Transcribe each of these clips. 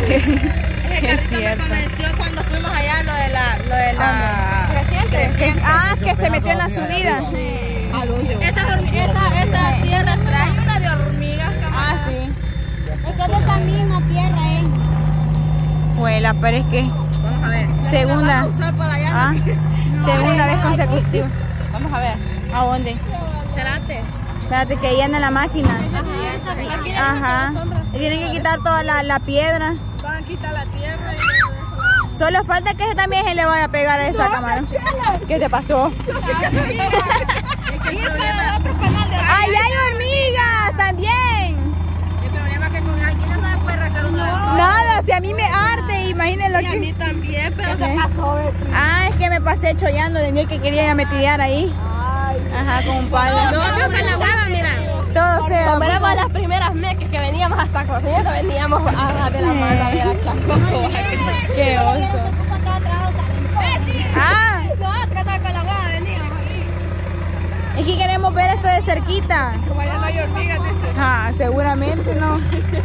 Es cierto. Me convenció cuando fuimos allá lo de la creciente. Que se metió en la subida. Sí. Esa tierra trae una de hormigas. Sí. Es que es de esa misma tierra, Huela, pero es que Vamos a ver. segunda vez consecutiva. Vamos a ver. ¿A dónde? Espérate que ahí anda la máquina. Ajá. Y tienen que quitar toda la piedra. Van a quitar la tierra y eso. Solo falta que también se le vaya a pegar a esa cámara. ¿Qué te pasó? ¡Ay, hay hormigas también! El problema es que con aquí no se puede arrancar una. Nada, si a mí me arde, imagínense lo que... A mí también, pero ¿qué pasó, vecino? Es que me pasé chollando de mí que quería ya metidear ahí. Ajá, con un palo. Nosotros con la hueva, mira. Todo sea. Como éramos las primeras meses que veníamos hasta corriendo, veníamos a de la mano de la Chacoco. Qué oso. Nosotros con la hueva veníamos ahí. Es que queremos ver esto de cerquita. Como allá no hay hormigas, dice. Seguramente no.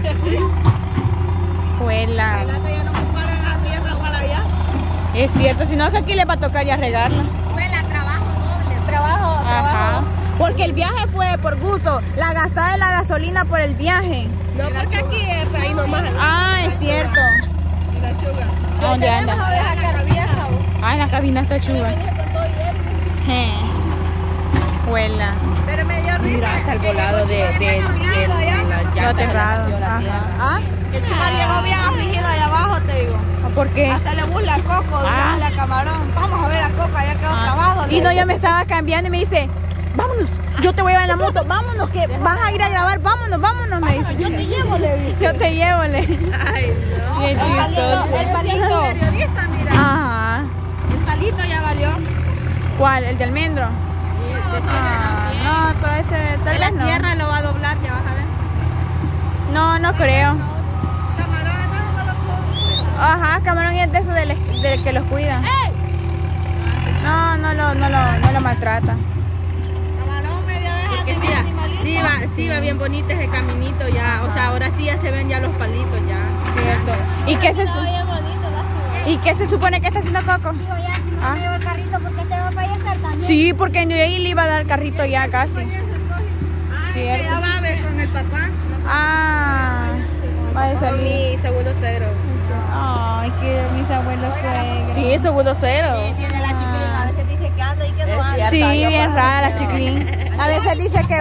Juela. Ya no comparan la tierra igual allá. Es cierto, si no es que aquí le va a tocar ya regarla. Trabajo doble. Trabajo. Porque el viaje fue por gusto, la gastada de la gasolina por el viaje. No, porque aquí es ahí nomás. Es cierto. Y la chuga. ¿Dónde anda? En la cabina está chuga. Juela. Pero me dio risa. Mira, hasta el volado de la llanta. aterrado. Que Chuga llegó bien afligido allá abajo, te digo. ¿Por qué? Hacerle burla a Coco, dígale a Camarón. Vamos a ver a Coco, allá quedó trabado. Y no, yo me estaba cambiando y me dice, vámonos, yo te voy a llevar en la moto, vámonos, que vas a ir a grabar, vámonos, me dice. Yo te llevo, le dice. Yo te llevo, le dije. Ay, no. Bien chistoso. El palito. Periodista, mira. Ajá. El palito ya valió. ¿Cuál? ¿El de almendro? No, todo ese, tal vez La no. tierra lo va a doblar, ya vas a ver. No creo. Camarón, no lo puedo. Ajá, Camarón es de eso del que los cuida. No lo maltrata. Camarón media vez Que sí va bien bonito ese caminito ya. O sea, ahora sí ya se ven ya los palitos ya. Cierto. ¿Y qué se supone que está haciendo Coco? Digo, ya, si no me llevo el carrito, ¿por qué te va a fallecer también? Sí, porque yo ahí le iba a dar carrito ya casi. que ya va a ver con el papá. Va a salir. Mi segundo cero. Ay, que mis abuelos suegros. Sí, segundo cero. Tiene la chiquilina, a veces dice que anda y que no anda. Sí, bien rara la chiquilín. A veces dice que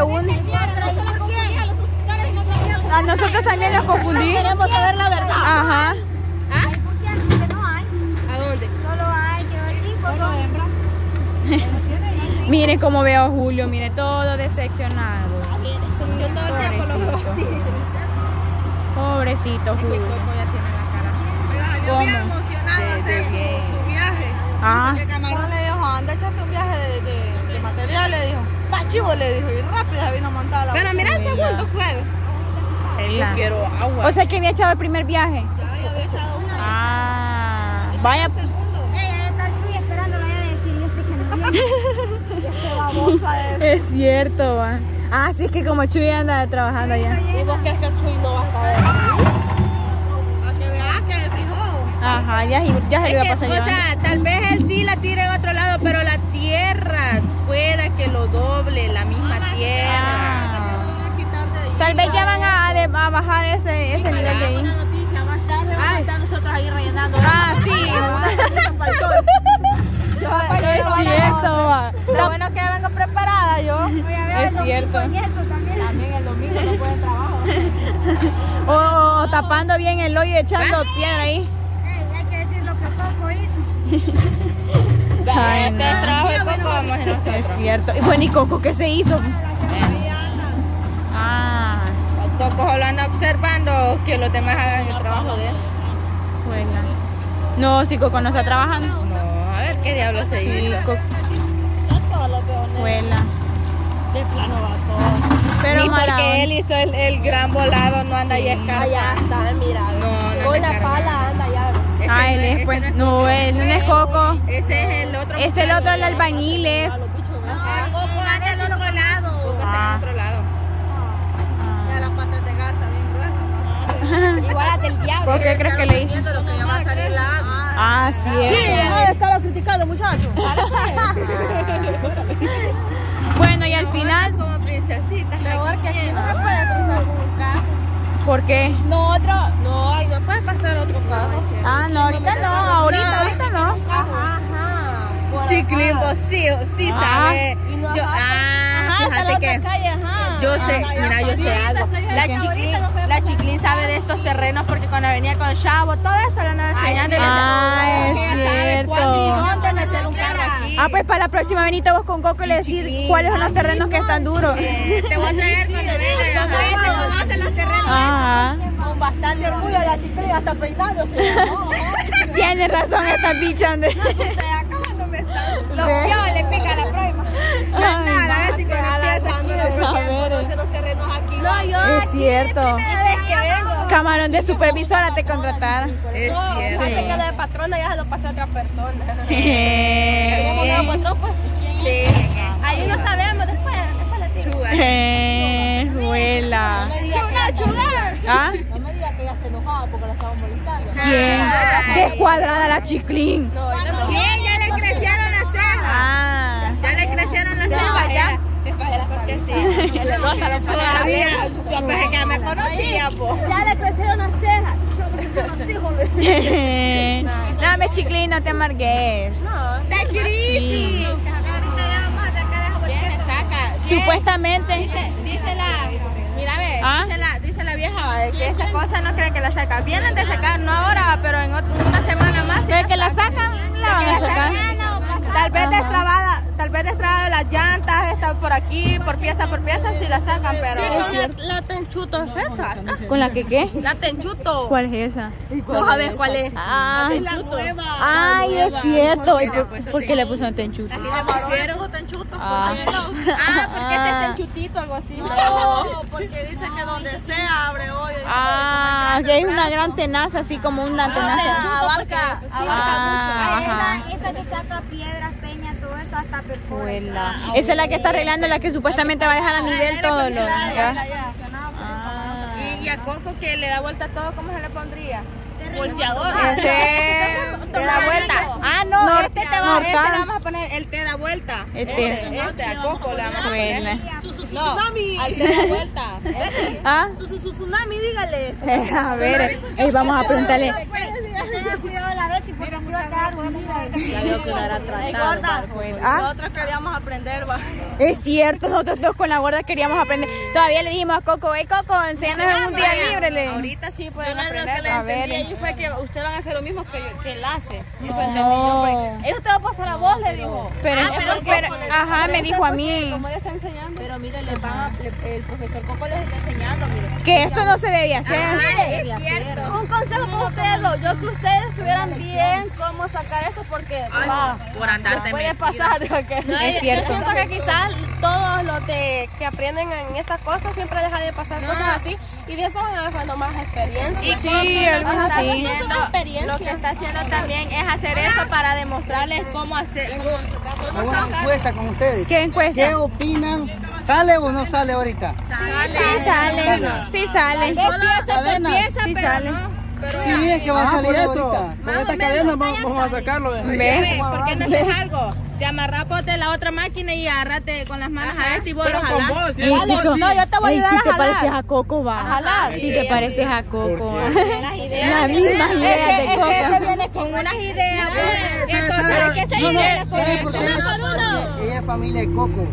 a nosotros también nos confundí. Queremos saber la verdad. Ajá. ¿Por qué? Porque no hay. ¿A dónde? Solo hay, que 5 son. Miren cómo veo a Julio, mire, todo decepcionado. Yo todo el tiempo lo veo así. Pobrecito Que Julio. Coco ya tiene la cara así. Yo bien ¿Cómo? emocionado a hacer su viaje. Porque Camarón le dijo, anda, échate un viaje de material, le dijo. Va chivo, le dijo, y rápido se vino montada la Pero mira el segundo fue. Ela. Quiero agua. O sea que había echado el primer viaje. Ya había echado una. Vaya. Segundo. Ella está Chuy esperándola ya de decir que no viene. Qué babosa es. Es cierto, va. Sí, es que como Chuy anda trabajando allá. ¿Y vos crees que Chuy no vas a ver? Para que veas que se fijó. Ajá, ya se le iba a pasar O llevando. sea, tal vez él sí la tire en otro lado, pero la tierra pueda que lo doble, la misma tierra. Tal vez ya van a bajar ese nivel de ahí. Una noticia más tarde, vamos a estar nosotros ahí rellenando. Sí. Es cierto, va. Lo bueno es que vengo preparada yo. Es cierto. Y eso también. También el domingo no puede trabajo. O tapando bien el hoyo y echando piedra ahí. Hay que decir lo que Coco hizo. Ay, no. Trabajo de Coco, vamos a nosotros. Es cierto. Y bueno, ¿y Coco qué se hizo? Coco solo anda observando que los demás hagan el trabajo de él. Bueno. No, si Coco no está trabajando. No, a ver qué diablo se Sí, hizo. Coco. Vuela. De plano va todo. Pero Ni mala porque onda. él hizo el gran volado, no anda ahí escarbando. Allá está, mira. No Con la escarbando. pala anda ya. Ese Él es, ese pues. es No, Coco. él no es Coco. Ese es el otro. Es el otro, el albañiles. Coco anda al otro lado. Coco está en otro lado. Ya las patas de garza bien gruesas. Igual las del diablo. ¿Por qué crees que le hice? Lo que ya va a salir la agua. Ah, sí. Deja de estarlo criticando, muchachos. Bueno, y al final, Como princesitas. Mejor que aquí no se puede cruzar con un carro. ¿por qué? No, ahí no puede pasar otro carro. Ah, no, ahorita no, ahorita no. Chiclín, vos sí sabes. Fíjate que yo sé, mira, yo sé algo. La Chiclín sabe de estos terrenos porque cuando venía con Chavo, todo esto lo nos enseñando. Ah, es ¿Cuándo y cierto. dónde meter un carro aquí? Ah, pues para la próxima venite vos con Coco y le decir cuáles son los terrenos que están duros. Te voy a traer cuando venga. Se conocen los terrenos. Ajá. Con bastante orgullo la Chiclín hasta peinándose. Tiene razón esta bicha. Los pioles le pica la prueba. Nada, a ver si ver. los terrenos aquí. No, yo Es cierto. primera vez que vengo. Camarón de supervisora te contrataron. Es No, cierto. fíjate que la de patrona ya se lo pasó a otra persona. Eh, ¿Cómo no pasó, pues? Sí. Ahí no sabemos, después le digo. Juela. Chula. ¿Ah? No me digas que ella está enojada porque la estamos molestando. ¿Quién? Descuadrada la Chiclín. Bien, ya le crecieron las cejas. Ah. Ya le crecieron las cejas, ya. Porque sí. Todavía, yo pensé que me conocía, po. Ya le crecieron las cejas. Yo no sé los hijos. Dame, Chiclín, no te amargues. Está crisis. ¿Quién saca? Supuestamente. Dice la, mira, ve, ¿Ah? dice la vieja va, de que esta cosa no cree que la saca. Vienen de sacar, no ahora, pero en una semana más. ¿Pero que la sacan? La van a sacar. Tal vez Ajá. destrabada las llantas, está por aquí, por pieza, si la sacan, pero... La tenchuto se saca. ¿Con la que qué? La tenchuto. ¿Cuál es esa? No sabes cuál es. Ah, es la nueva. ay, es cierto. ¿Y por qué le pusieron tenchuto? Y le pusieron tenchuto. Ah. Porque este es tenchutito, algo así. No, porque dice que donde sea abre hoyo. Ah, que es una gran tenaza, así como una tenaza. Abarca Ah, ajá. Esa que saca piedras, peñas, todo eso hasta perfora. Juela. Esa es la que está arreglando, la que supuestamente va a dejar a nivel todo lo. ¿ya? Ah. Y a Coco que le da vuelta a todo, ¿cómo se le pondría? volteador. Ese te da vuelta. Ah, no, este le vamos a poner, él te da vuelta. Este, a Coco le vamos a poner. No, al te da vuelta. ¿Ah? Su tsunami, dígale. A ver, vamos a preguntarle. Tenga cuidado la vez porque así va a quedar unida. Ya veo que la hará tratar. ¿Ah? Nosotros queríamos aprender, va. Es cierto, nosotros dos con la gorda queríamos aprender. Todavía le dijimos a Coco, Coco, enséñanos en un día libre. Le. Ahorita sí pueden Lo que aprender. le A ver. entendí ahí fue que ustedes van a hacer lo mismo que él hace. Eso entendí No. yo, porque eso te va a pasar a vos, le dijo. Pero, ajá, me dijo a mí Como le está enseñando. Pero mire, el profesor Coco les está enseñando, mire. que esto no se debía hacer. Es cierto. Un consejo para ustedes dos. Yo que ustedes estuvieran bien cómo sacar eso porque Por andarte puede pasar. No, Es yo cierto. siento que quizás todos los que aprenden en estas cosas siempre dejan de pasar cosas así y de eso van agarrando más experiencia. Sí, algunos sí. Es una experiencia. Lo que está haciendo también es hacer eso para demostrarles cómo hacer. Hago una encuesta con ustedes. ¿Qué encuesta? ¿Qué opinan? ¿Sale o no sale ahorita? Sí sale, sí sale. Cadenas. Sí sale. Sí, es que va a salir ahorita. Con esta cadena vamos a sacarlo. ¿Ves? ¿Por qué no haces algo? Te amarras de la otra máquina y agárrate con las manos a este y vos lo Pero con jalás. vos, si Ey, es sí, vos, sí. No, yo te voy a Ey, ayudar si a te jalar. pareces a Coco, va. jalar. Si te pareces a Coco. ¿Por Las mismas ideas de Es que Coco. viene con unas ideas, pues. Entonces hay que seguirle con ¿Sabe por qué? esto. Ella es familia de Coco.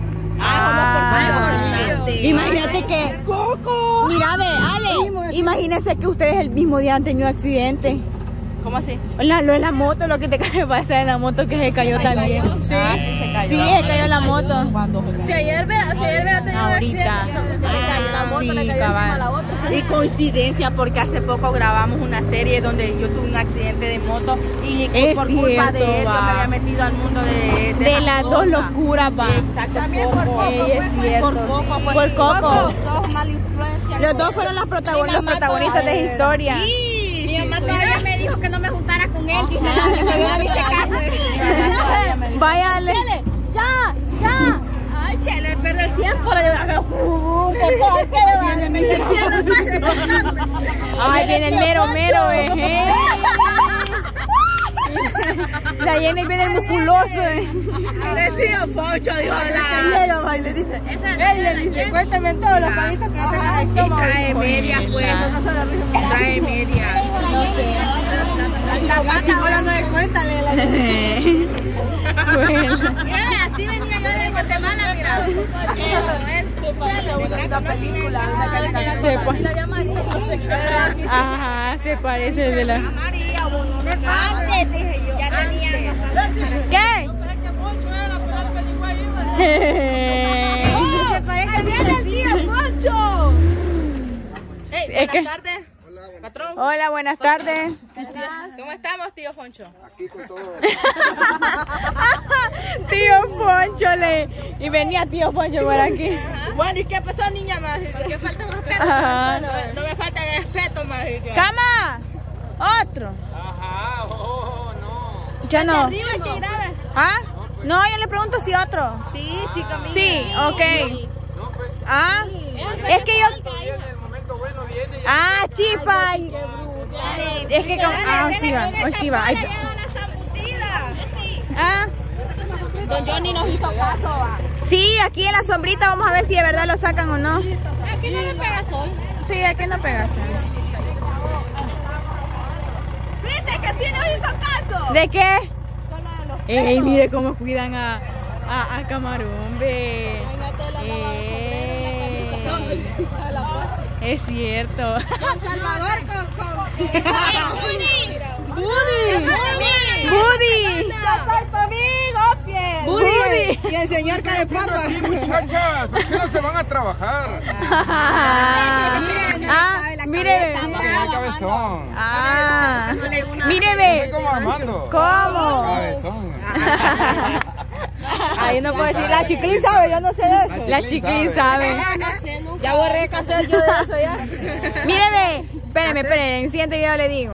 Imagínate que Coco. Mira, ve, Ale, imagínese que ustedes el mismo día han tenido accidente. ¿Cómo así? Lo de la moto, lo que te pasa en la moto que se cayó también. Sí, sí se cayó. Sí, se cayó la moto. Si ayer vea tenido Ahorita. Sí, cabal. Y coincidencia porque hace poco grabamos una serie donde yo tuve un accidente de moto y Es por culpa cierto, de él yo va. me había metido al mundo De las dos locuras, va. Exacto, también por Coco. Ey, es cierto. Por Coco. Por Coco. Dos mala influencia. Los dos fueron los protagonistas de historia. mi mamá todavía me dijo que no me juntara con él. Dice, que me hice caso. Vaya, Ale. Ya. Chele, pierde el tiempo. Ay, viene el mero, La Jenny viene el musculoso, El tío Poncho, dijo la... le dice. Él le dice, cuéntame todos los palitos que hacen en el estómago. Trae media, pues. Trae media. No sé. La chicola no le cuenta, le la Así venía yo de Guatemala, mira. Ajá, se parece de la... Antes, dije yo. Ya tenía. ¿Qué? Se parece bien al tío Poncho. Buenas tardes. Patrón. Hola, buenas tardes. ¿Cómo estamos, tío Poncho? Aquí con todo. Tío Poncho y venía tío Poncho por aquí. Bueno, ¿y qué pasó, niña mágica? Porque falta un respeto. Ajá. No me falta el respeto, mágica. ¡Cama! Otro. Ajá, no. Ya no. Arriba que graba. ¿Ah? No, yo le pregunto si otro. Sí, chica mía. Sí, ok. Ah, es que yo... Ah, chipa. Es que como... Ah, hoy sí va, hoy sí va. Ah. Don Johnny nos hizo caso. Sí, aquí en la sombrita vamos a ver si de verdad lo sacan o no. Aquí no le pega sol. Sí, aquí no pega sol. ¿Viste que sí nos hizo caso? ¿De qué? Ey, mire cómo cuidan a Camarón, ve. Es cierto. Salvador Buddy. Yo soy tu amigo, fiel. Buddy. Y el señor Carepapa. Muchachas, ¿por qué no se van a trabajar? Mire. Tiene cabezón. Míreme. ¿Cómo Armando? ¿Cómo? Cabezón. Ahí no puedo decir, la Chiclín sabe, yo no sé de eso. La Chiclín sabe. Ya borré que hacer yo de eso ya. Míreme. Espérenme, en el siguiente video le digo.